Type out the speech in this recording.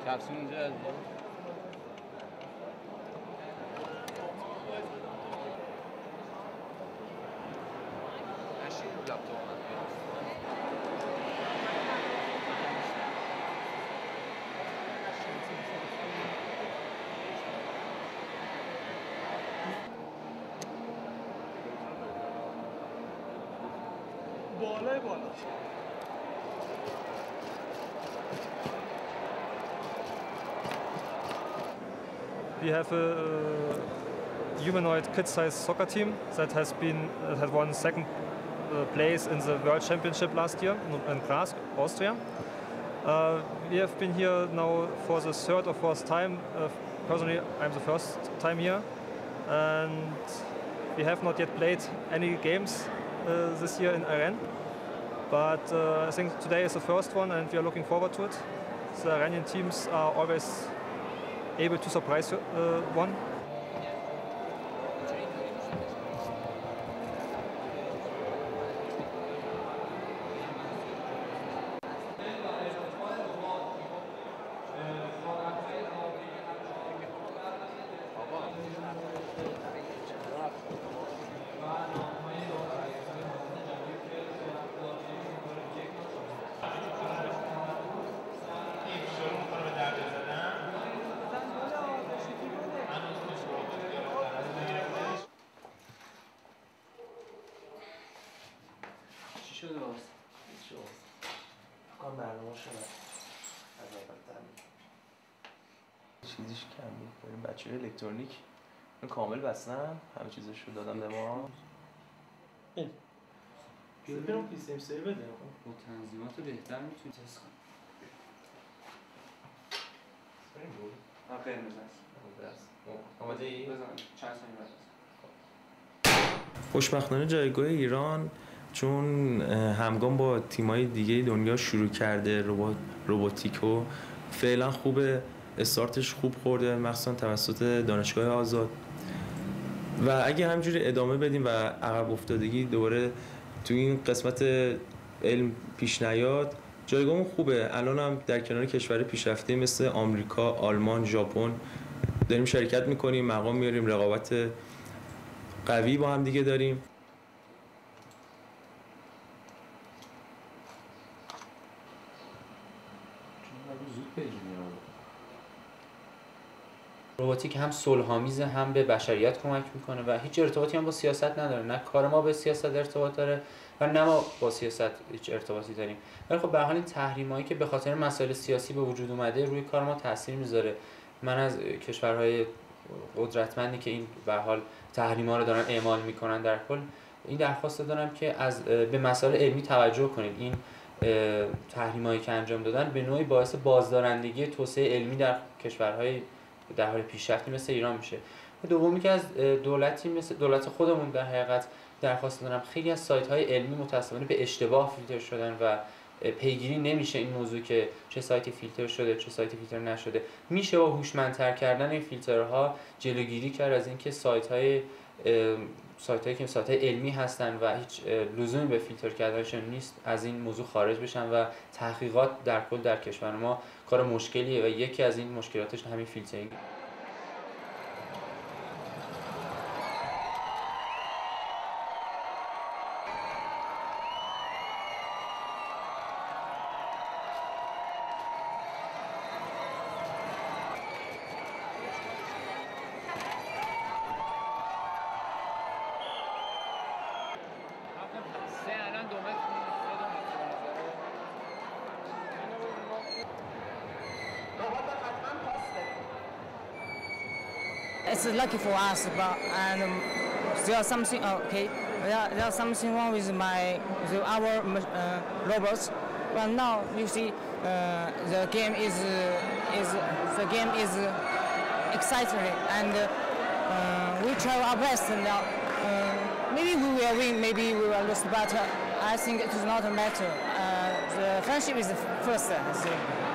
کپسول اینجا بالای بالا We have a humanoid kid-sized soccer team that had won second place in the World Championship last year in Graz, Austria. We have been here now for the third or fourth time. Personally, I'm the first time here, and we have not yet played any games this year in Iran. But I think today is the first one, and we are looking forward to it. The Iranian teams are always able to surprise one. شده باز آن برنامه شده از اول تعمیم چیزیش کم بود بریم بچه های الکترونیک اینو کامل بستم همه چیزش رو دادم به ما این بریم پی سی ام سی بده با تنظیمات بهتر میتونی تست کنی بریم بود قرمز است آماده ای؟ بزن چند ثانیه بعد خوشبختانه جایگاه ایران چون همگام با تیمای دیگه دنیا شروع کرده روباتیکو فعلا خوبه استارتش خوب خورده مخصوصا توسط دانشگاه آزاد و اگه همجوری ادامه بدیم و عقب افتادگی دوباره تو این قسمت علم پیش نیاد جایگاهمون خوبه الان هم در کنار کشور پیشرفته مثل آمریکا، آلمان، ژاپن داریم شرکت میکنیم مقام میاریم رقابت قوی با هم دیگه داریم روباتیک هم صلح‌آمیزه هم به بشریت کمک میکنه و هیچ ارتباطی هم با سیاست نداره نه کار ما به سیاست ارتباط داره و نه ما با سیاست هیچ ارتباطی داریم ولی خب به هر حال این تحریمایی که به خاطر مسائل سیاسی به وجود اومده روی کار ما تاثیر میذاره من از کشورهای قدرتمندی که این به هر حال تحریم‌ها رو دارن اعمال میکنن در کل این درخواست دارم که به مسائل علمی توجه کنید این تحریمایی که انجام دادن به نوعی باعث بازدارندگی توسعه علمی در کشورهای در حال پیشرفتی مثل ایران میشه. دومی که از دولتی مثل دولت خودمون در حقیقت درخواست دارم خیلی از سایت‌های علمی متأسفانه به اشتباه فیلتر شدن و پیگیری نمیشه این موضوع که چه سایتی فیلتر شده چه سایتی فیلتر نشده میشه با هوشمندتر کردن این فیلترها جلوگیری کرد از اینکه سایت‌های که سایت‌های علمی هستن و هیچ لزومی به فیلتر کردنشون نیست از این موضوع خارج بشن و تحقیقات در کل در کشور ما کار مشکلیه و یکی از این مشکلاتش همین فیلترینگ It's lucky for us, but there are something there are something wrong with our robots. But now you see the game is exciting, and we try our best. Now maybe we will win, maybe we will lose, but I think it does not matter. The friendship is the first. I think.